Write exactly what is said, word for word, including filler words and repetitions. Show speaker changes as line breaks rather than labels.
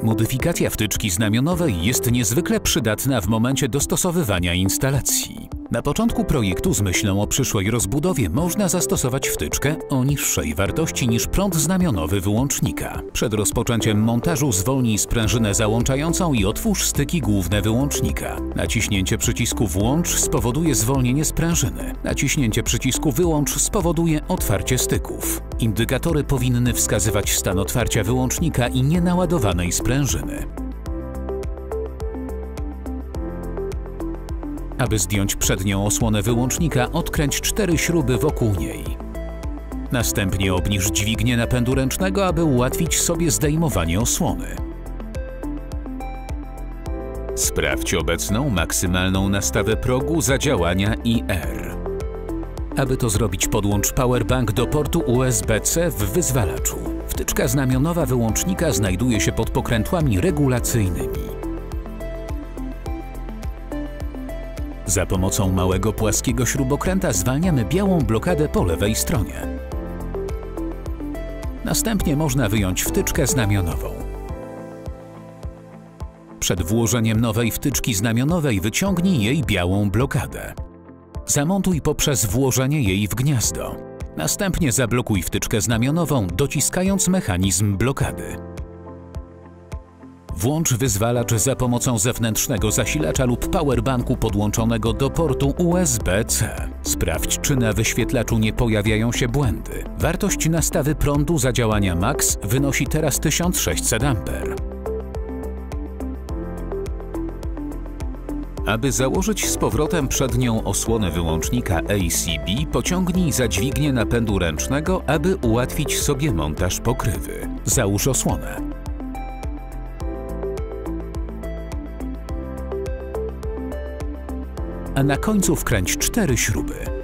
Modyfikacja wtyczki znamionowej jest niezwykle przydatna w momencie dostosowywania instalacji. Na początku projektu z myślą o przyszłej rozbudowie można zastosować wtyczkę o niższej wartości niż prąd znamionowy wyłącznika. Przed rozpoczęciem montażu zwolnij sprężynę załączającą i otwórz styki główne wyłącznika. Naciśnięcie przycisku Włącz spowoduje zwolnienie sprężyny. Naciśnięcie przycisku Wyłącz spowoduje otwarcie styków. Indykatory powinny wskazywać stan otwarcia wyłącznika i nienaładowanej sprężyny. Aby zdjąć przednią osłonę wyłącznika, odkręć cztery śruby wokół niej. Następnie obniż dźwignię napędu ręcznego, aby ułatwić sobie zdejmowanie osłony. Sprawdź obecną maksymalną nastawę progu zadziałania I R. Aby to zrobić, podłącz powerbank do portu U S B C w wyzwalaczu. Wtyczka znamionowa wyłącznika znajduje się pod pokrętłami regulacyjnymi. Za pomocą małego płaskiego śrubokręta zwalniamy białą blokadę po lewej stronie. Następnie można wyjąć wtyczkę znamionową. Przed włożeniem nowej wtyczki znamionowej wyciągnij jej białą blokadę. Zamontuj poprzez włożenie jej w gniazdo. Następnie zablokuj wtyczkę znamionową, dociskając mechanizm blokady. Włącz wyzwalacz za pomocą zewnętrznego zasilacza lub powerbanku podłączonego do portu U S B C. Sprawdź, czy na wyświetlaczu nie pojawiają się błędy. Wartość nastawy prądu zadziałania max wynosi teraz tysiąc sześćset amperów. Aby założyć z powrotem przednią osłonę wyłącznika A C B, pociągnij za dźwignię napędu ręcznego, aby ułatwić sobie montaż pokrywy. Załóż osłonę. A na końcu wkręć cztery śruby.